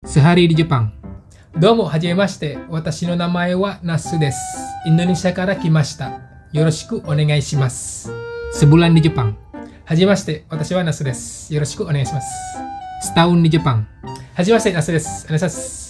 Sehari di Jepang. どうも、はじめまして。私の名前はナスです。インドネシアから来ました。よろしくお願いします。 Sebulan di Jepang. はじめまして。私はナスです。よろしくお願いします。 Setahun di Jepang. はじめまして、ナスです。お願いします。